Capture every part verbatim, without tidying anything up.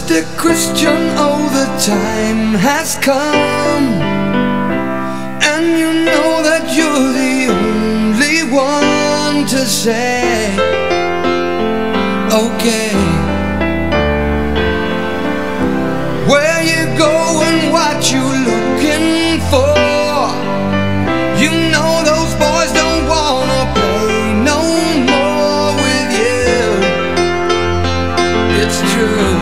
Sister Christian, oh, the time has come, and you know that you're the only one to say, okay. Where you going, what you looking for? You know those boys don't wanna play no more with you. It's true.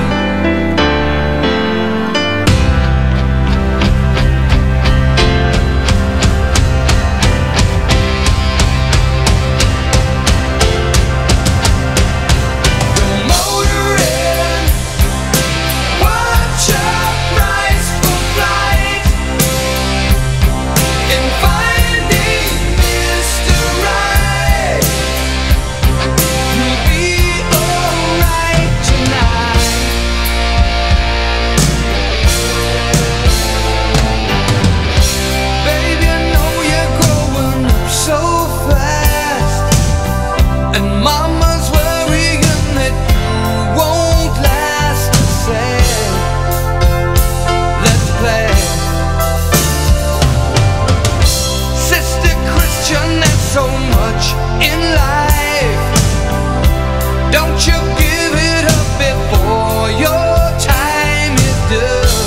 So much in life, don't you give it up before your time is due.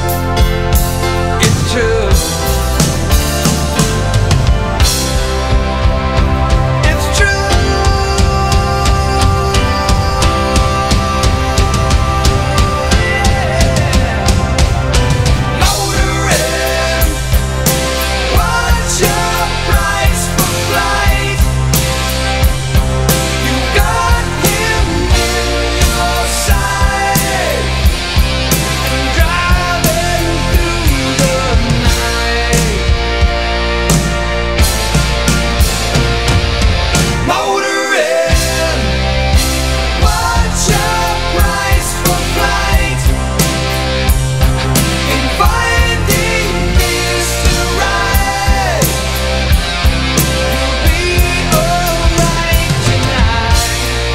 It's true. It's true. Motoring, watch your price for flight. You got him in your sight, and driving through the night. Motoring, watch your price for flight. In finding Mister Right, you'll be alright tonight.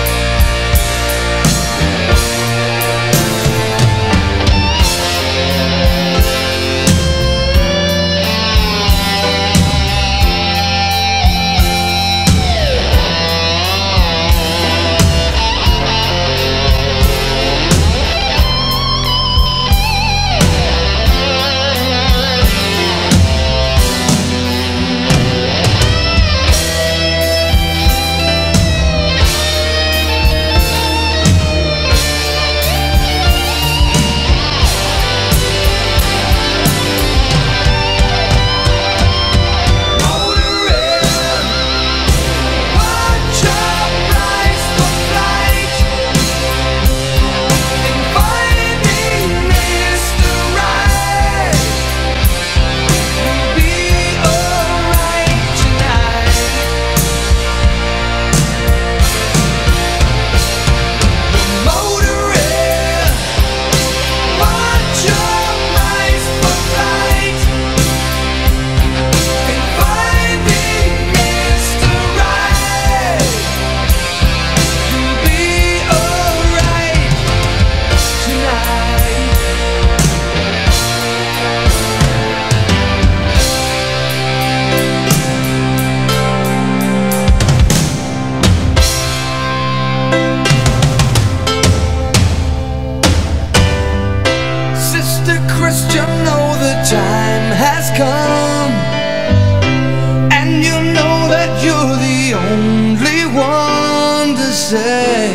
Christian, know the time has come, and you know that you're the only one to say,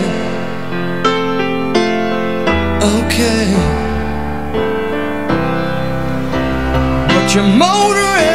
okay. But you're motoring